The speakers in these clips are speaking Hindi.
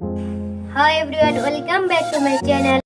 Hi everyone, welcome back to my channel.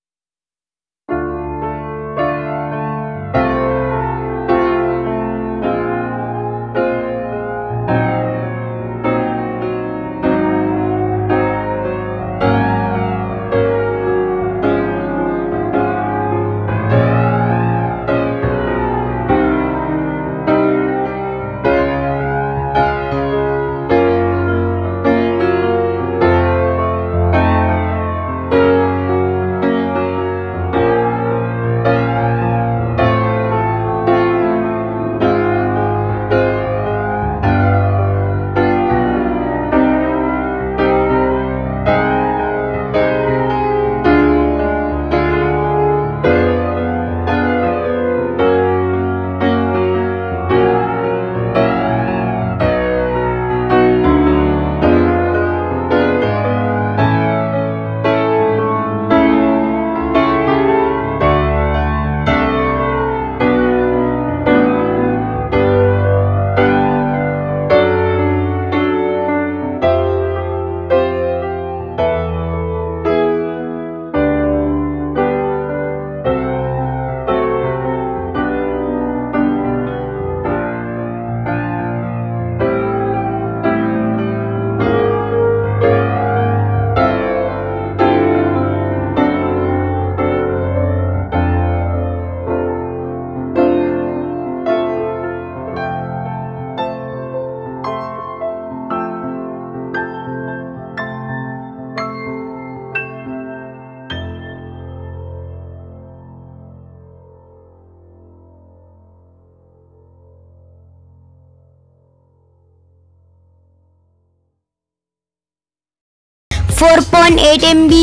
.8 MB,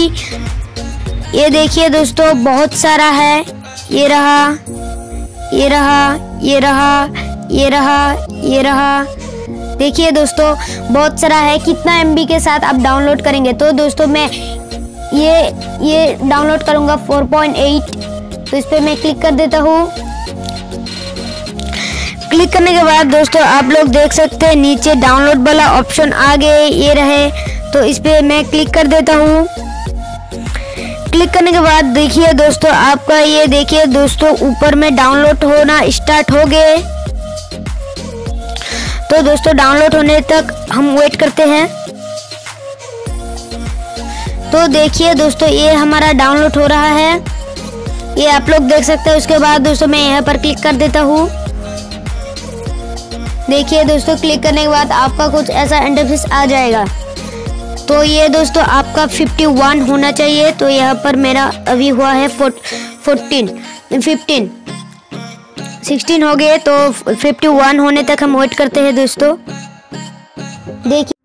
ये देखिए दोस्तों बहुत सारा है। ये रहा, ये रहा, ये रहा, ये रहा, ये रहा। देखिए दोस्तों बहुत सारा है। कितना MB के साथ आप डाउनलोड करेंगे? तो दोस्तों मैं ये डाउनलोड करूंगा 4.8। तो इस पर मैं क्लिक कर देता हूँ। क्लिक करने के बाद दोस्तों आप लोग देख सकते हैं नीचे डाउनलोड वाला ऑप्शन आ गए, ये रहे। तो इस पे मैं क्लिक कर देता हूँ। क्लिक करने के बाद देखिए दोस्तों आपका ये देखिए दोस्तों ऊपर में डाउनलोड होना स्टार्ट हो गए। तो दोस्तों डाउनलोड होने तक हम वेट करते हैं। तो देखिए दोस्तों ये हमारा डाउनलोड हो रहा है, ये आप लोग देख सकते हैं। उसके बाद दोस्तों मैं यहाँ पर क्लिक कर देता हूँ। देखिए दोस्तों क्लिक करने के बाद आपका कुछ ऐसा इंटरफेस आ जाएगा। तो ये दोस्तों आपका 51 होना चाहिए। तो यहाँ पर मेरा अभी हुआ है 16 हो गए। तो 51 होने तक हम वेट करते हैं दोस्तों। देखिए